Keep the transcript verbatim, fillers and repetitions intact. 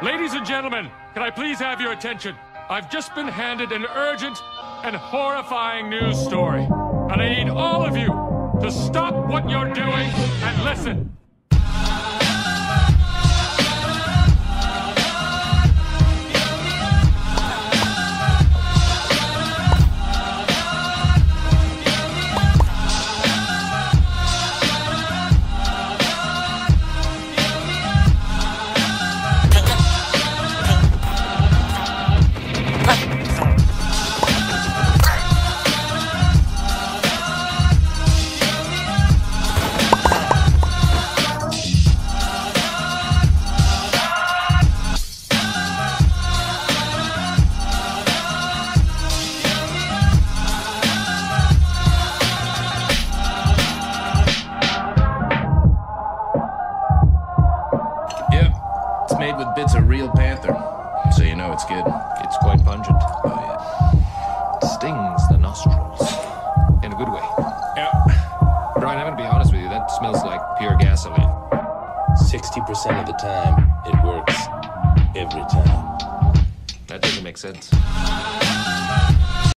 Ladies and gentlemen, can I please have your attention? I've just been handed an urgent and horrifying news story. And I need all of you to stop what you're doing and listen. Bits of real panther, so you know it's good. It's quite pungent. Oh, yeah. Stings the nostrils. In a good way. Yeah. Brian, I'm gonna be honest with you, that smells like pure gasoline. sixty percent of the time, it works. Every time. That doesn't make sense.